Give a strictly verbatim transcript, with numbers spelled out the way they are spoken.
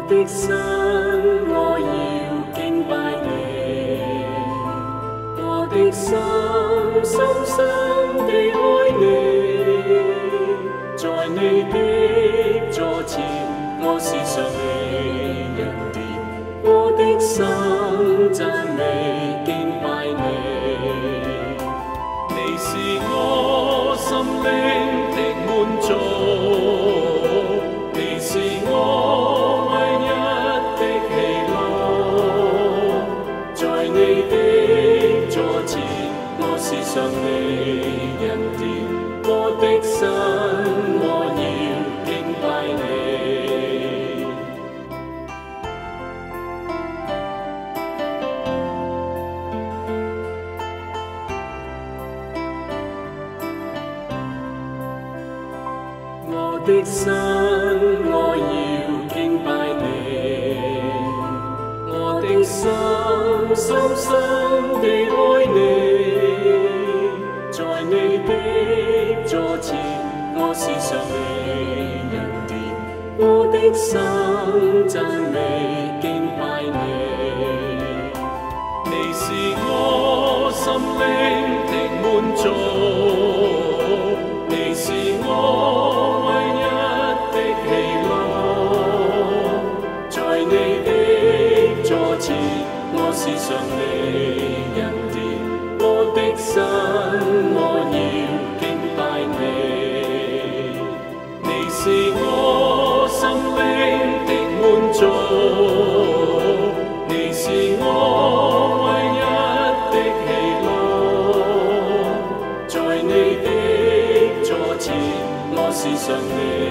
的心，我要敬拜你，我的心深深地愛你，在你的座前，我時常你人殿，我的心讚美敬拜你，你是我心靈的滿足。 你是我唯一的喜樂，在你的座前，我時常你人殿，我的心我要敬拜你。我的心。 我要敬拜你，我的心深深地愛你，在你的座前，我時常你人殿，我的心讚美敬拜你，你是我心靈的滿足，你是我唯一。 喜樂，在你的座前，我時常你人殿，我的心我要敬拜你，你是我心靈的滿足，你是我唯一的喜樂，在你的座前，我時常你。